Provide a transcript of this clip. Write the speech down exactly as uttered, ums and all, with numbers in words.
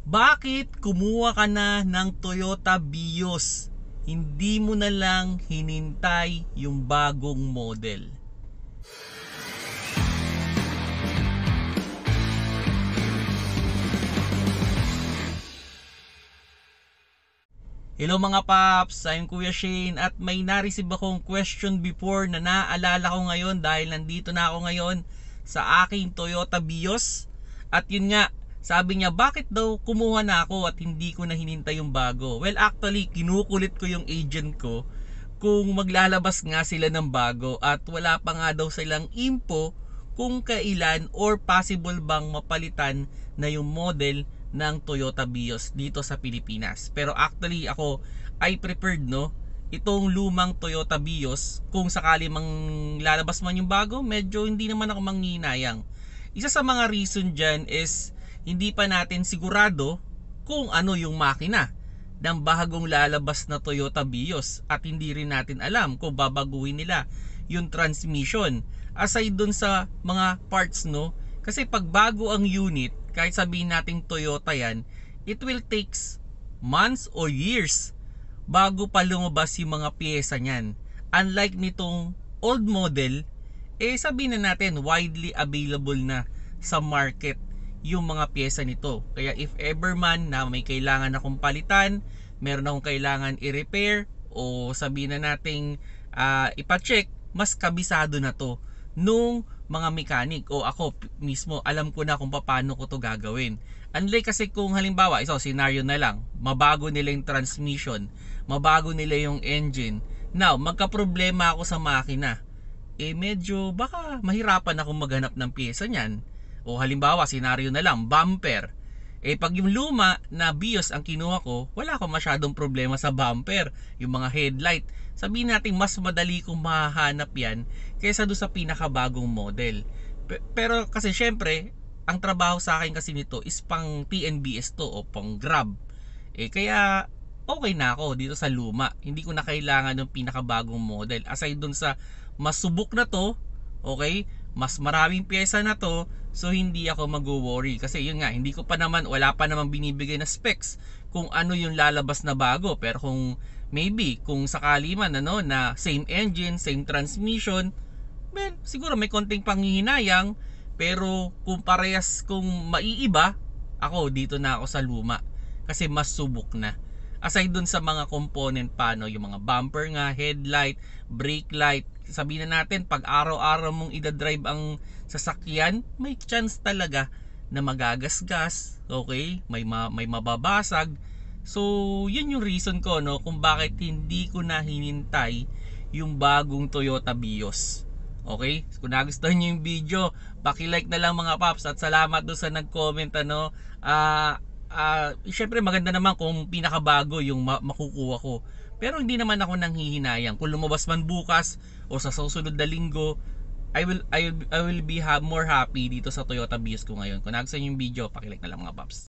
Bakit kumuha ka na ng Toyota Vios? Hindi mo na lang hinintay yung bagong model. Hello mga paps, I'm Kuya Shane at may na-receive akong question before na naalala ko ngayon dahil nandito na ako ngayon sa aking Toyota Vios. At yun nga, sabi niya bakit daw kumuha na ako at hindi ko na hinintay yung bago. Well actually, kinukulit ko yung agent ko kung maglalabas nga sila ng bago at wala pa nga daw silang info kung kailan or possible bang mapalitan na yung model ng Toyota Vios dito sa Pilipinas. Pero actually ako I preferred no itong lumang Toyota Vios kung sakali mang lalabas man yung bago, medyo hindi naman ako manghihinayang. Isa sa mga reason dyan is hindi pa natin sigurado kung ano yung makina ng bagong lalabas na Toyota Vios at hindi rin natin alam kung babaguhin nila yung transmission. Aside dun sa mga parts no, kasi pag bago ang unit, kahit sabihin nating Toyota yan, it will takes months or years bago pa lumabas yung mga piyesa niyan. Unlike nitong old model, eh sabihin na natin widely available na sa market yung mga piyesa nito. Kaya if ever man na may kailangan akong palitan, meron akong kailangan i-repair o sabihin na nating uh, ipa-check, mas kabisado na to nung mga mechanic o ako mismo, alam ko na kung paano ko to gagawin. Unlike kasi kung halimbawa, iso scenario na lang, mabago nila yung transmission, mabago nila yung engine. Now, magka-problema ako sa makina. Eh medyo baka mahirapan akong maghanap ng pyesa niyan. O halimbawa, scenario na lang, bumper. Eh pag yung luma na Vios ang kinuha ko, wala akong masyadong problema sa bumper. Yung mga headlight, sabihin natin mas madali kong mahahanap yan kaysa doon sa pinakabagong model. Pero kasi syempre, ang trabaho sa akin kasi nito is pang T N B S to o pang Grab. Eh kaya okay na ako dito sa luma. Hindi ko na kailangan ng pinakabagong model. Aside doon sa masubok na to, okay, mas maraming pyesa na to, so hindi ako mag-worry kasi yun nga, hindi ko pa naman, wala pa naman binibigay na specs kung ano yung lalabas na bago. Pero kung maybe kung sakali man ano na same engine, same transmission, well, siguro may konting panghihinayang. Pero kung parehas, kung maiiba, ako dito na ako sa luma kasi mas subok na. Aside dun sa mga component pa no, yung mga bumper nga, headlight, brake light, sabihin na natin pag araw-araw mong ida-drive ang sasakyan, may chance talaga na magagasgas, okay? May ma may mababasag. So, yun yung reason ko no kung bakit hindi ko na hinintay yung bagong Toyota Vios. Okay? Kung nagustuhan niyo yung video, paki-like na lang mga paps at salamat do sa nag-comment ano. Ah, uh, uh, syempre maganda naman kung pinakabago yung ma makukuha ko. Pero hindi naman ako nanghihinayang kung lumabas man bukas o sa susunod na linggo. I will I will, I will be ha more happy dito sa Toyota Vios ko ngayon. Kung nagustuhan niyo yung video, paki-like na lang mga paps.